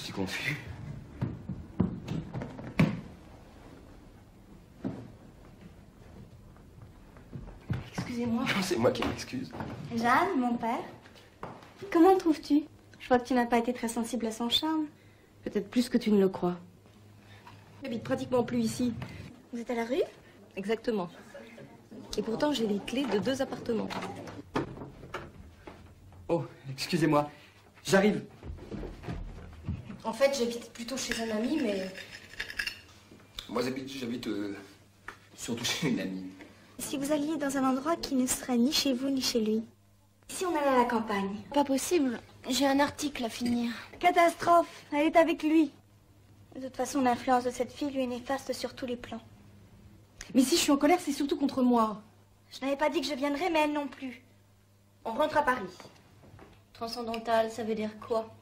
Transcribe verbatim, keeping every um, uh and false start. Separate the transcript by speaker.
Speaker 1: suis confus.
Speaker 2: Excusez-moi.
Speaker 1: C'est moi qui m'excuse.
Speaker 2: Jeanne, mon père, comment le trouves-tu? Je vois que tu n'as pas été très sensible à son charme.
Speaker 3: Peut-être plus que tu ne le crois. J'habite pratiquement plus ici.
Speaker 2: Vous êtes à la rue?
Speaker 3: Exactement. Et pourtant, j'ai les clés de deux appartements.
Speaker 1: Oh, excusez-moi. J'arrive.
Speaker 2: En fait, j'habite plutôt chez un ami, mais...
Speaker 1: Moi, j'habite, j'habite euh, surtout chez une amie.
Speaker 2: Si vous alliez dans un endroit qui ne serait ni chez vous ni chez lui. Si on allait à la campagne.
Speaker 4: Pas possible. J'ai un article à finir.
Speaker 2: Catastrophe. Elle est avec lui. De toute façon, l'influence de cette fille lui est néfaste sur tous les plans.
Speaker 3: Mais si je suis en colère, c'est surtout contre moi.
Speaker 2: Je n'avais pas dit que je viendrais, mais elle non plus. On rentre à Paris.
Speaker 4: Transcendantal, ça veut dire quoi?